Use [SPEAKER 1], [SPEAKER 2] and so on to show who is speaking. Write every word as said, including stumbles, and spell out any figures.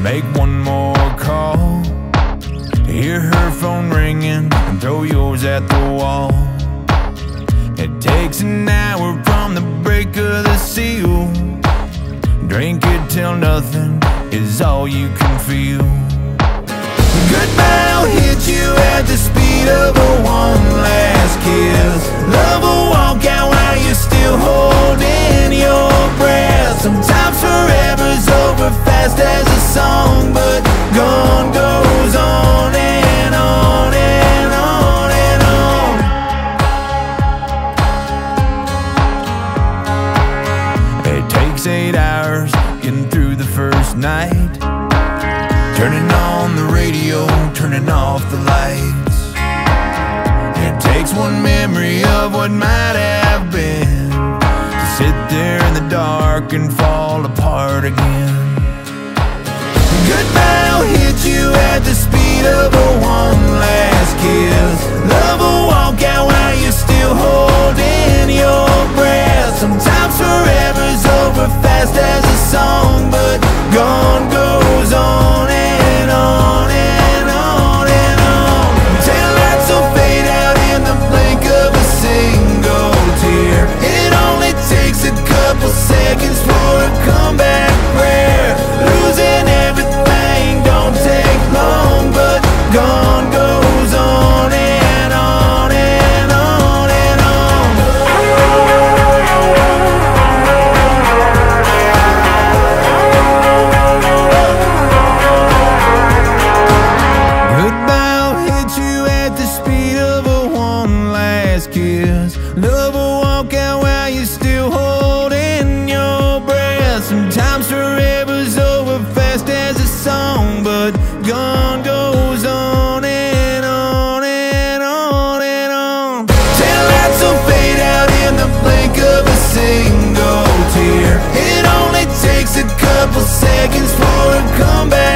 [SPEAKER 1] make one more call, to hear her phone ringing and throw yours at the wall. It takes an hour from the break of the seal. Drink it till nothing is all you can feel. Goodbye will hit you at the speed of a one last kiss. Love will walk out while you're still holding your breath. Sometimes forever's over fast as a song, but gone goes on and on and on and on. It takes eight hours getting through the first night, turning on the radio, turning off the lights. It takes one memory of what might have been to sit there in the dark and fall apart again. Goodbye will hit you at the speed of a one last kiss. Love will walk out while you're still holding your breath. Sometimes forever's over fast as a song, but gone goes on and on and on and on. Taillights will fade out in the blink of a single tear. It only takes a couple seconds for a comeback prayer. Losing everything don't take long, but gone goes on and on and on and on. Goodbye will hit you at the speed of a one last kiss. Love will walk out while you're still holding your breath. Sometimes forever's over fast as a song, but gone goes on and on and on and on. Taillights will fade out in the blink of a single tear. It only takes a couple seconds for a comeback